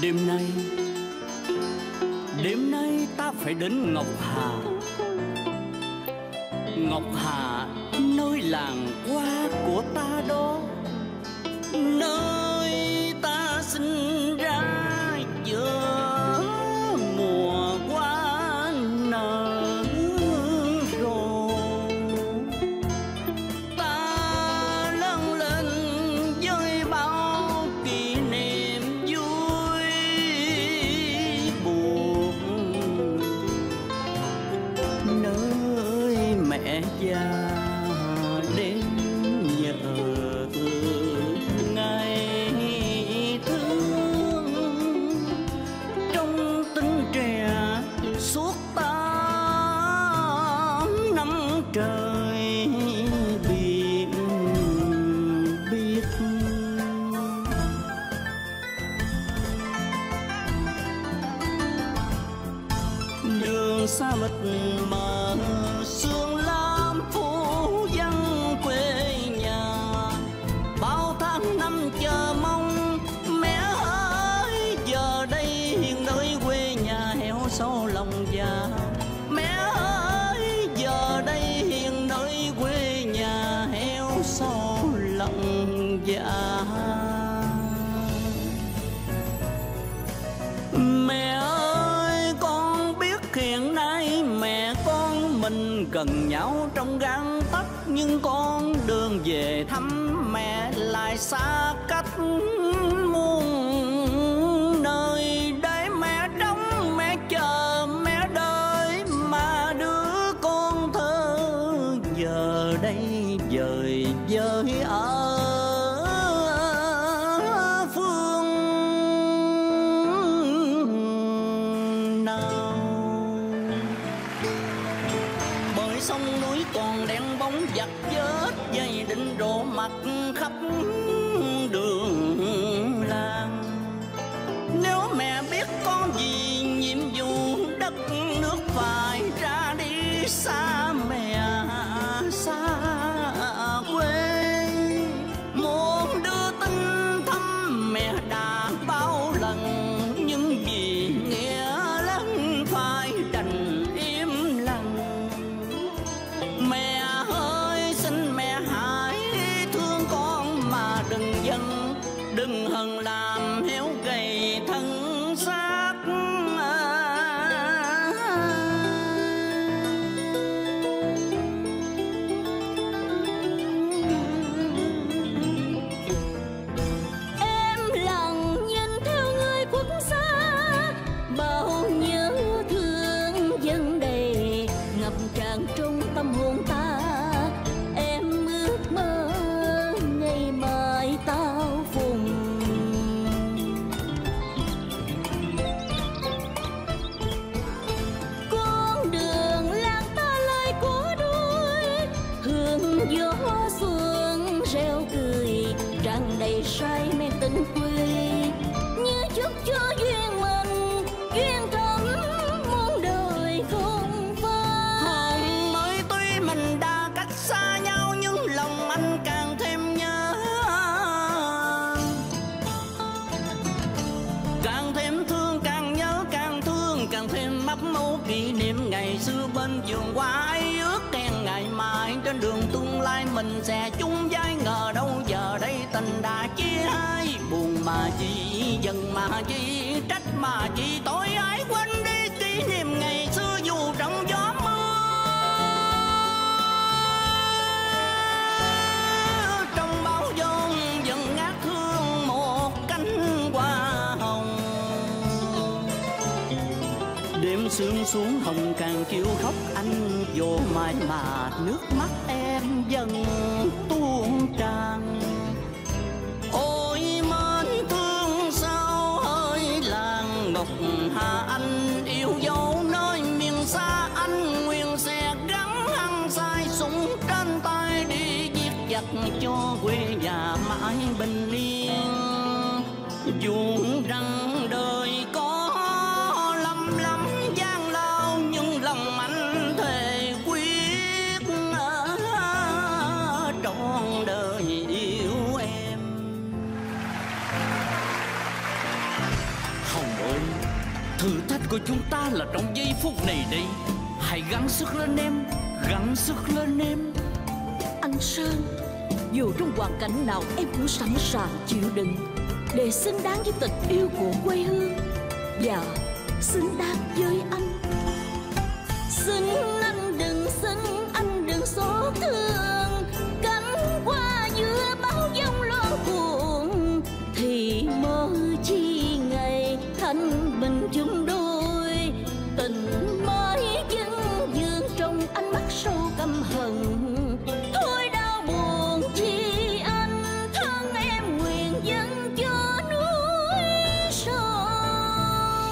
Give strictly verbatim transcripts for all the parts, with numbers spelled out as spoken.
Đêm nay, đêm nay ta phải đến Ngọc Hà. Ngọc Hà, nơi làng hoa của ta đó, nơi ta sinh ra giữa mùa hoa nở rồi. Ta lớn lên với bao kỷ niệm vui buồn, nơi mẹ già đến nhờ ngày thương. Trong tính trẻ suốt tám năm trời biết biết. Đường xa mịt mờ sương lam phủ vắng quê nhà, bao tháng năm chờ mong mẹ ơi. Giờ đây hiện nơi quê nhà héo sâu lòng già, mẹ ơi. Giờ đây hiện nơi quê nhà héo sâu lòng già. Mẹ ơi, con biết hiện nay mẹ con mình gần nhau trong gang tấc, nhưng con đường về thăm mẹ lại xa cách muôn nơi. Để mẹ trông mẹ chờ mẹ đợi mà đứa con thơ giờ đây dời dời ở phương nào. Bởi sông núi còn đen bóng giặt vết, dây định rộ mặt khắp đường làng. Nếu mẹ biết con gì nhiệm vụ đất nước phải ra đi xa mẹ xa quê, muốn đưa tin thăm mẹ đã bao lần, nhưng vì nghĩa lắm phải đành im lặng. Mẹ ơi, xin mẹ hãy thương con mà đừng giận, đừng hần làm héo gầy thân xác. Em lặng nhìn theo người quốc gia, bao nhớ thương dâng đầy ngập tràn trong tâm hồn ta. Em ước mơ ngày mai tao vùng, con đường làng ta lại có đuôi, hương gió xuân reo cười tràn đầy say men tình quê. Như chúc cho duyên mình duyên thắm muôn đời không phai. Hồng mới tuy mình đã cách xa nhau, nhưng lòng anh càng thêm nhớ, càng thêm thương, càng nhớ càng thương, càng thêm mấp mô kỷ niệm ngày xưa bên vườn hoa ấy. Ước hẹn ngày mai trên đường tương lai mình sẽ chung vai, ngờ đâu giờ đây tình đã chia hai. Buồn mà chi, giận mà chi, trách mà chi, tối ái quên đi kỷ niệm ngày xưa dù trong gió mưa. Trong bão giông dần ngát thương một cánh hoa hồng, đêm sương xuống hồng càng kêu khóc anh vô mãi mà nước mắt em dần tuôn tràn. Ôi mến thương sao ơi làng Ngọc Hà, anh yêu dấu nơi miền xa. Anh nguyện sẽ gắn hăng say súng trên tay đi giết giặc cho quê nhà mãi bình yên. Dù rằng đời có lắm lắm gian lao, nhưng lòng anh thề quyết trọn đời yêu em. Thử thách của chúng ta là trong giây phút này đây. Hãy gắng sức lên em, gắng sức lên em. Anh Sơn, dù trong hoàn cảnh nào em cũng sẵn sàng chịu đựng để xứng đáng với tình yêu của quê hương và xứng đáng với anh. Xin anh đừng xin anh đừng xót thương, cánh hoa giữa bao giông loan cuồng thì mơ chi ngày thanh bình chung đôi. Tình mới vẫn vương trong ánh mắt sâu căm hận. Thôi đau buồn chi anh, thân em nguyện dâng cho núi sông.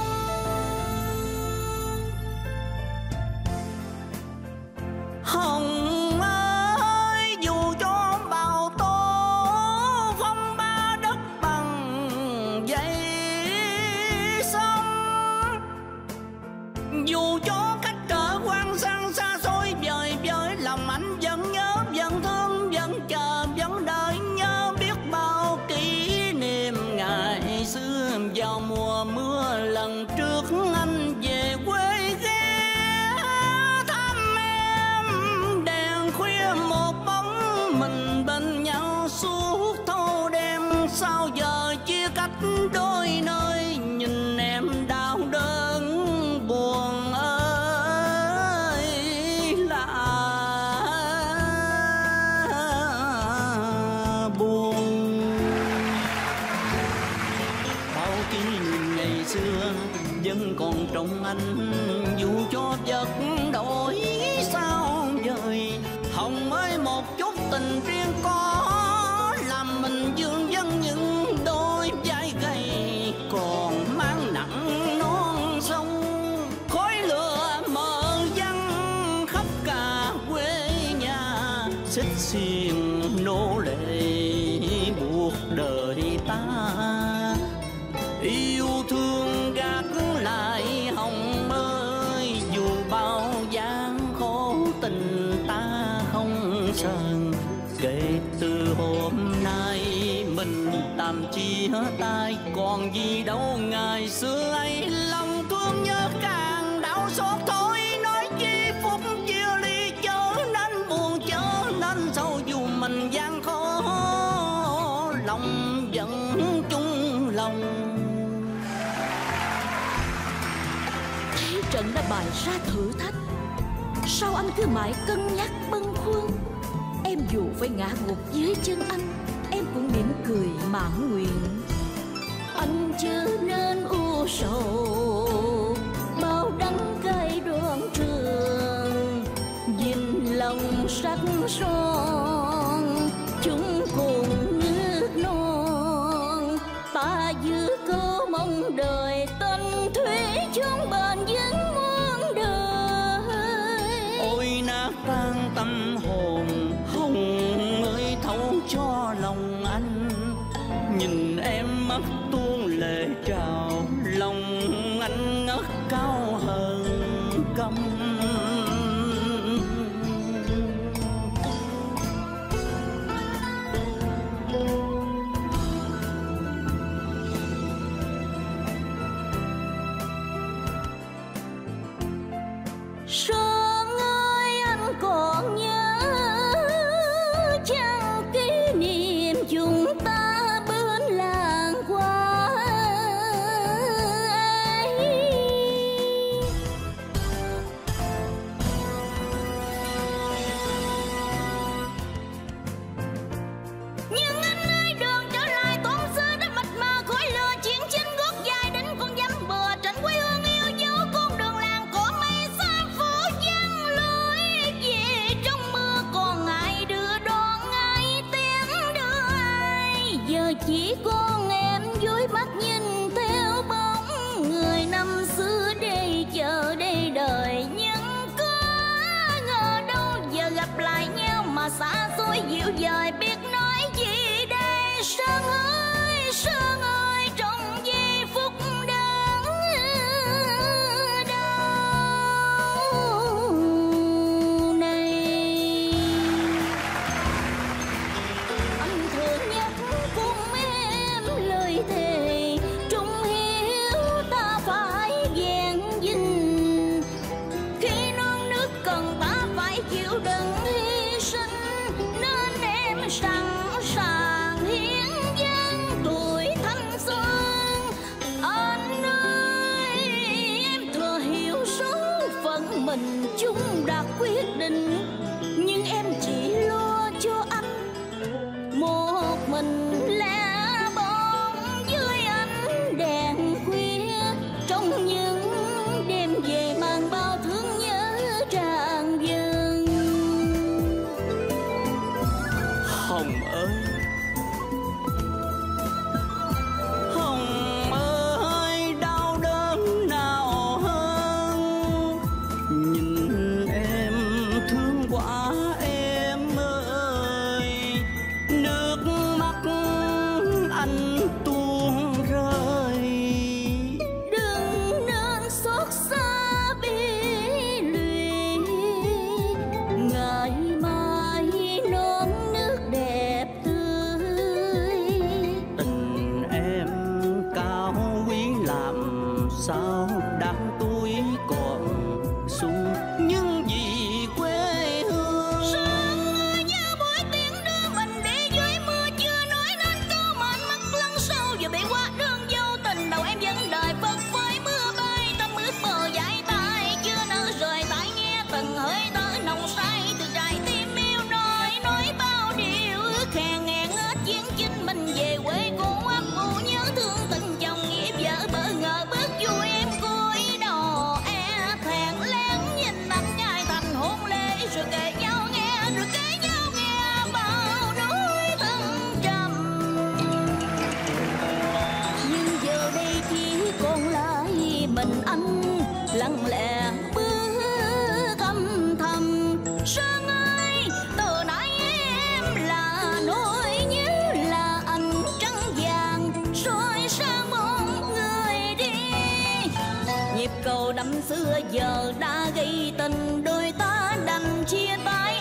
Hồng ơi, dù cho bão tố phong ba đất bằng dây sông, dù cho cách trở quan sang xa xôi vời vời, lòng anh vẫn nhớ, vẫn thương, vẫn chờ, vẫn đợi nhớ biết bao kỷ niệm ngày xưa. Vào mùa mưa lần trước anh về quê ghé thăm em, đèn khuya một bóng mình bên nhau suốt thâu đêm. Sao giờ chia cách đôi nơi, nhìn em đau đớn buồn ơi là buồn. Bao kỷ niệm ngày xưa vẫn còn trong anh, dù cho vật đổi sao dời. Hồng ơi, một chút tình riêng có làm mình dương dân những đôi vai gầy còn mang nặng non sông. Khói lửa mờ văng khắp cả quê nhà, xích xiềng nô lệ buộc đời ta. Yêu thương gác lại Hồng ơi, dù bao gian khổ tình ta không sờn. Kể từ hôm nay mình tạm chia tay, còn gì đâu ngày xưa ấy. Lòng thương nhớ càng đau xót thôi, nói chi phút chia ly chớ nên buồn, chớ nên sâu. Dù mình gian khó lòng vẫn chung lòng. Thế trận đã bày ra thử thách, sao anh cứ mãi cân nhắc bâng khuâng? Em dù phải ngã gục dưới chân anh, em cũng mỉm cười mãn nguyện. Anh chớ nên u sầu bao đắng cay đoạn trường, gìn lòng sắc son chúng cùng nước non. Ta giữ câu mong đời tình thủy chung bền vững muôn đời. Ôi nát tan tâm hồn, Hồng ơi thấu cho lòng anh. Nhìn em mắt tuôn lệ trào, lòng anh ngất cao hơn căm. Sơn ơi, anh còn nhớ chăng kỷ niệm chúng ta bên làng hoa ấy. sao đám tuổi còn sung, nhưng vì quê hương. Sương ơi như buổi tiếng đưa mình đi dưới mưa, chưa nói nên câu mệnh mắt lăn sâu vừa bị qua đường vô tình. Đầu em vẫn đợi phật phới mưa bay, tâm ước mơ dãi tay chưa nỡ rời tay, nghe từng hơi thở nồng say từ trái tim yêu nói nói bao điều ước hẹn hẹn hết chiến chinh mình về quê cô ấp ủ nhớ thương tình chồng nghĩa vợ bỡ ngỡ bước vui em cúi đầu e thẹn lén nhìn anh nhai thành hôn lễ rồi kể nhau nghe rồi kể nhau nghe bao nỗi thăng trầm. Nhưng giờ đây chỉ còn lại mình anh lặng lẽ bước âm thầm. Sương ơi từ nãy em là nỗi nhớ, là anh trắng vàng rồi sang một người đi. Nhịp cầu năm xưa giờ đã gây tình, đôi ta đành chia tay